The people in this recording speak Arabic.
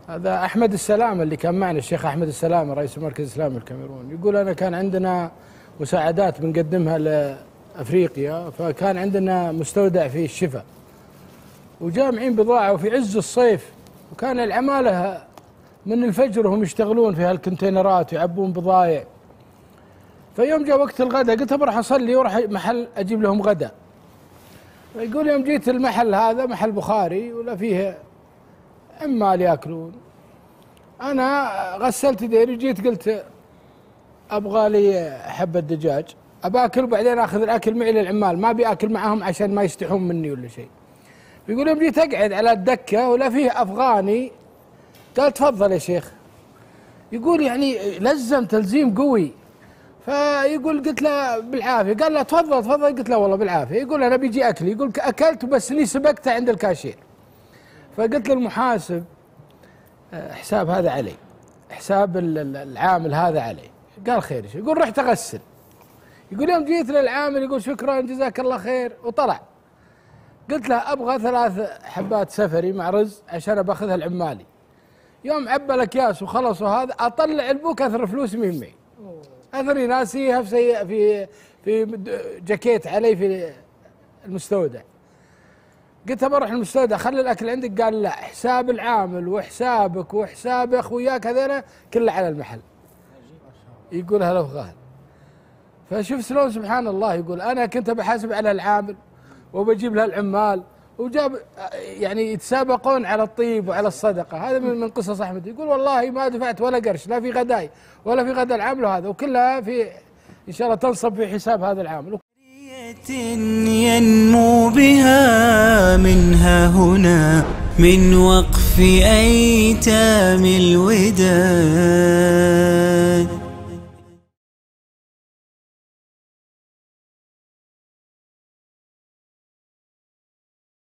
هذا أحمد السلام اللي كان معنا، الشيخ أحمد السلام رئيس المركز الإسلامي الكاميرون، يقول أنا كان عندنا مساعدات بنقدمها لأفريقيا، فكان عندنا مستودع في الشفا وجامعين بضاعة وفي عز الصيف، وكان العمالة من الفجر وهم يشتغلون في هالكونتينرات ويعبون بضايع. فيوم جاء وقت الغداء قلت بروح أصلي وراح محل أجيب لهم غداء. فيقول يوم جيت المحل هذا محل بخاري ولا فيه عمال ياكلون، أنا غسلت يدي وجيت قلت أبغى لي حبة دجاج أباكل وبعدين آخذ الأكل معي للعمال، ما أبي آكل معهم عشان ما يستحون مني ولا شيء. يقول يوم جيت أقعد على الدكة ولا فيه أفغاني قال تفضل يا شيخ. يقول يعني لزم تلزيم قوي. فيقول قلت له بالعافية، قال لا تفضل تفضل، قلت له والله بالعافية. يقول أنا بيجي أكلي، يقول أكلت بس لي سبقته عند الكاشير. فقلت للمحاسب حساب هذا علي، حساب العامل هذا علي. قال خير. يقول رحت أغسل. يقول يوم جيت للعامل يقول شكرا جزاك الله خير وطلع. قلت له أبغى 3 حبات سفري مع رز عشان باخذها لعمالي. يوم عبى الأكياس وخلصوا هذا أطلع البوك أثر فلوس مهم معي، أثري ناسيها في جاكيت علي في المستودع. قلت بروح المستودع خلي الأكل عندك، قال لا حساب العامل وحسابك وحساب أخوياك هذيلا كله على المحل. يقول هلا وغال. فشوف شلون سبحان الله، يقول أنا كنت بحاسب على العامل وبجيب له العمال، وجاب يعني يتسابقون على الطيب وعلى الصدقة. هذا من قصص أحمد. يقول والله ما دفعت ولا قرش لا في غداي ولا في غدا العامل، وهذا وكلها في إن شاء الله تنصب في حساب هذا العامل. ينمو بها منها هنا من وقف أيتام الوداد.